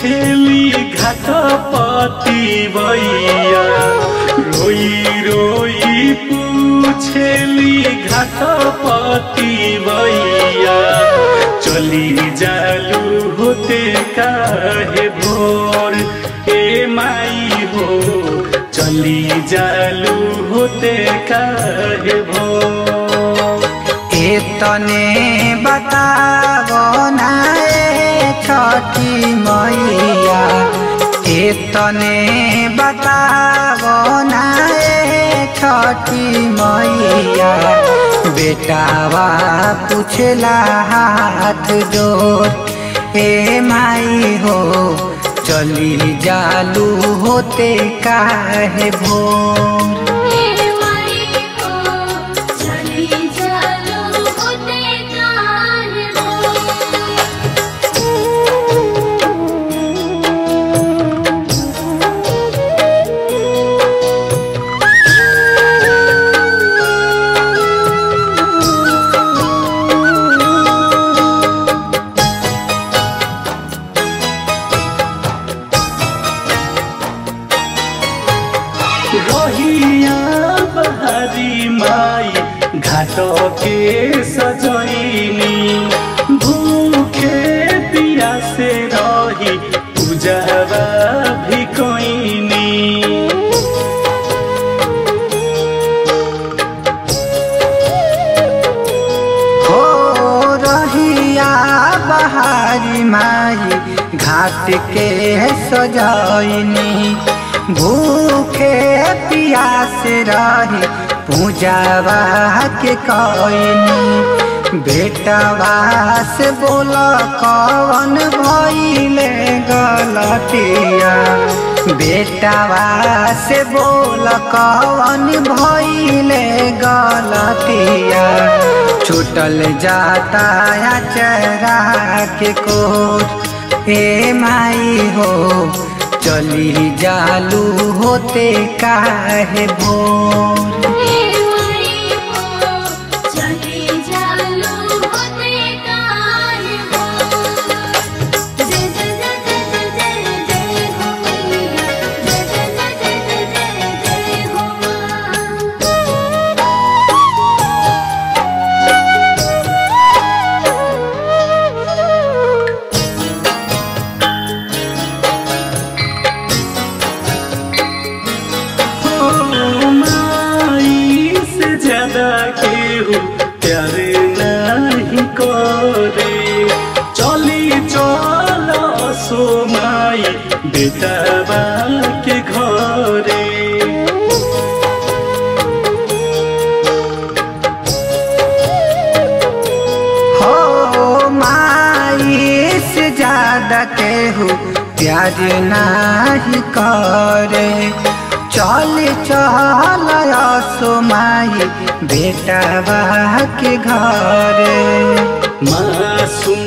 पूछेली घाट पति भैया रोई रोई पूछेली घाट पति भैया चली जालू होते काहे भोर ए माई हो चली जालू होते काहे भोर। तने बतावो ना छठी मैया तने बतावो ना छठी मैया बेटावा पूछला हाथ जोड़ ए माई हो चली जालू होते काहे भोर। रहिया बहारी माई घाट के सजैनी भूखे पियासे रही पूजावा भी कोइनी। हो रहिया बहारी माई घाट के सजैनी भूखे पियास रही पूजावा के कइनी। बेटावा से बोल कौन भइले गलतिया बेटावा से बोल कौन भइले गलतिया छूटल जाता चरा के कोट ए माई हो चली जालू होते काहे भोर। प्यारे नहीं करे चली चल सोमाई बेटावा के घरे। हो माई से ज्यादा केहू प्यार नहीं करे चल चल सोमाई बेटावा के घरे। मासूम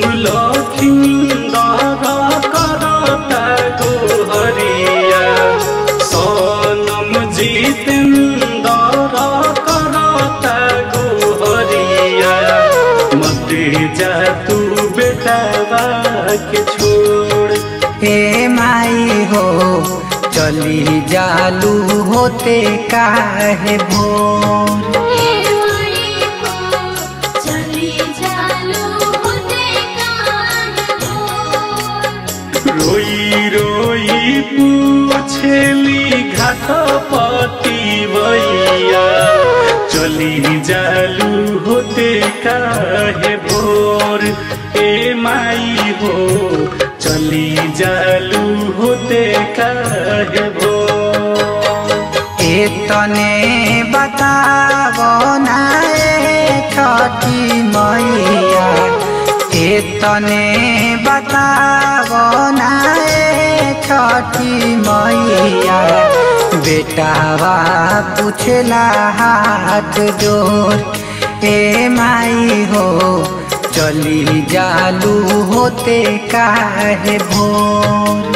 लखिंदर करता गोहरिया सोनम जितेंदर करता गोहरिया मत जा तू बेटावा के छोड़ ए माई हो चली जालू होते काहे भोर। रोई रोई पूछेली घाट पति भैया चली जालू होते काहे भोर ए माई हो चली जालू होते काहे भोर। तने बतावो ना छठी मैया तने बतावो ना छठी मैया बेटावा पूछला हाथ जोड़ ए माई हो चली जालू होते काहे भोर।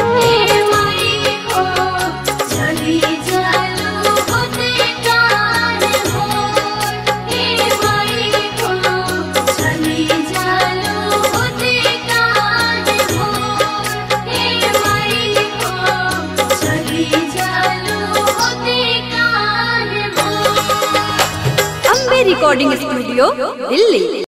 Recording studio Delhi.